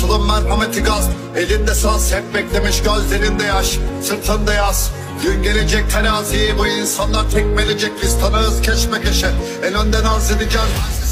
Yoksulun merhameti gaz, elinde saz, hep beklemiş gözlerinde yaş, sırtında yaz. Gün gelecek teraziyi bu insanlar tekmeleyecek, biz tanığız keşmekeşe, en önden arz edeceğiz.